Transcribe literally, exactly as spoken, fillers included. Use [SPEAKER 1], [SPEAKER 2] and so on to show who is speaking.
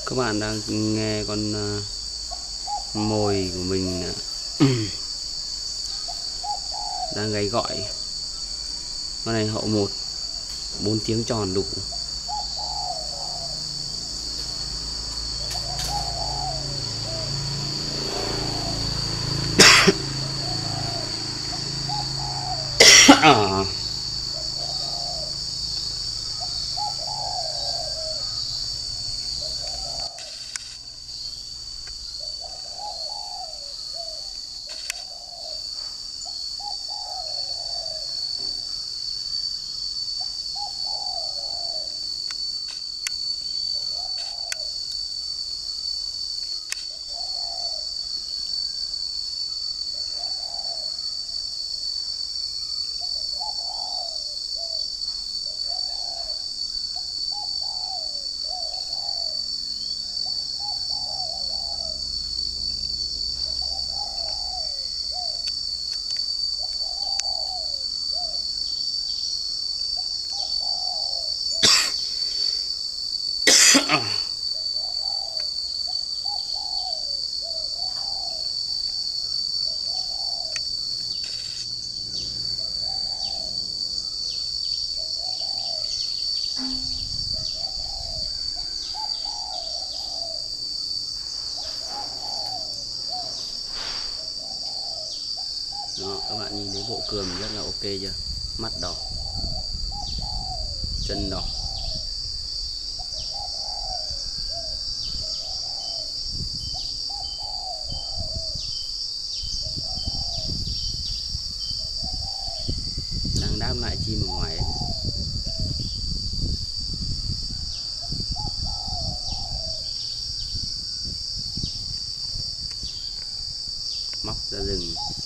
[SPEAKER 1] Các bạn đang nghe con uh, mồi của mình uh, đang gáy gọi. Con này hậu một, bốn tiếng tròn đủ. À. Đó, các bạn nhìn thấy bộ cườm rất là ok chưa? Mắt đỏ, chân đỏ. Đang đáp lại chim ở ngoài ấy. Móc ra rừng.